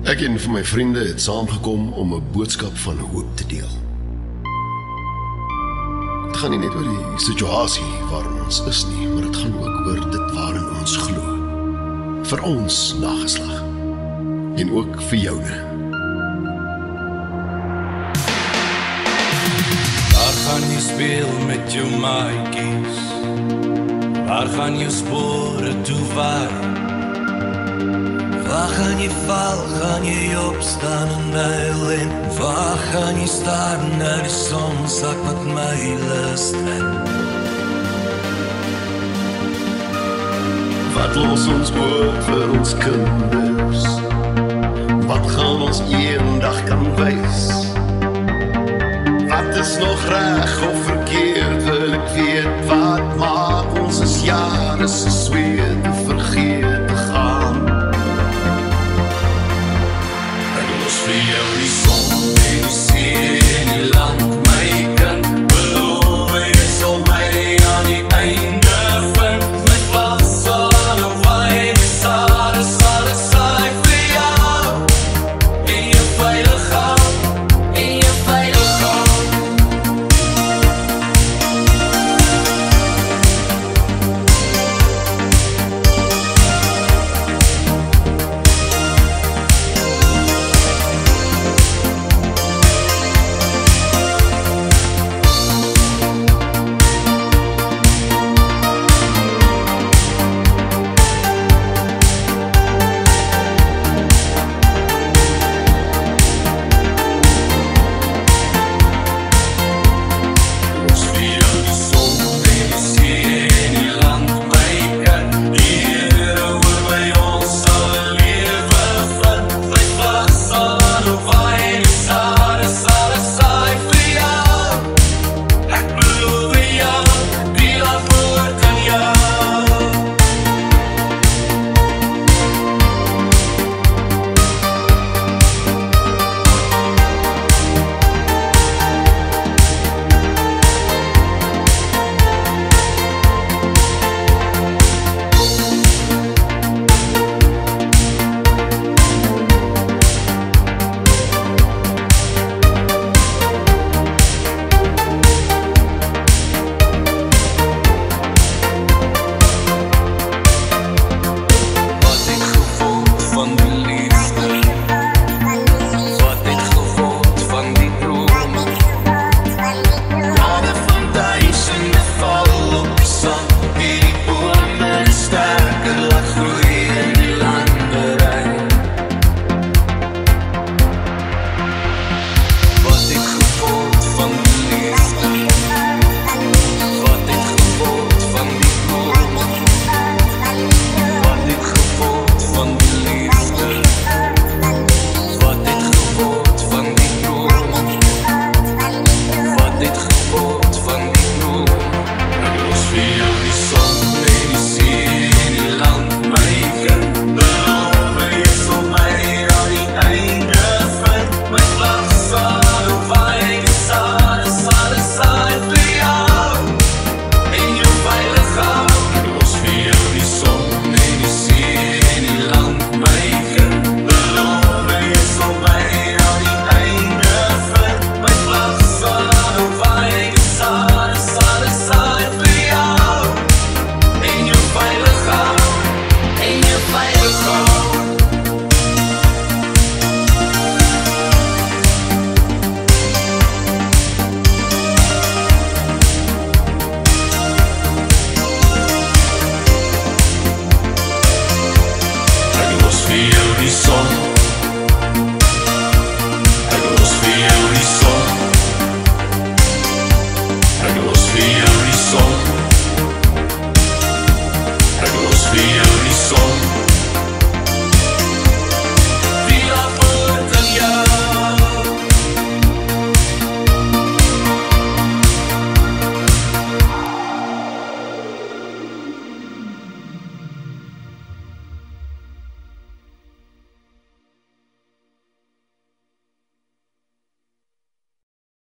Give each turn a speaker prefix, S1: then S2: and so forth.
S1: Ek en vir my vriende het saamgekom om 'n boodskap van hoop te deel. Het gaan nie net oor die situasie waarin ons is nie, maar het gaan ook oor dit waarin ons glo. Vir ons nageslag. En ook vir joune.
S2: Waar gaan jy speel met jou maatjies? Waar gaan jou spore toe waai? Waar gaan jy val, gaan jy opstaan en huil en waar gaan jy staan na die sonsak wat my lust het?
S1: Wat los ons oor vir ons kinders? Wat gaan ons eendag kan wys? Wat is nog reg of verkeerd? Wil ek weet wat maak ons as jare se sweet te vergeet?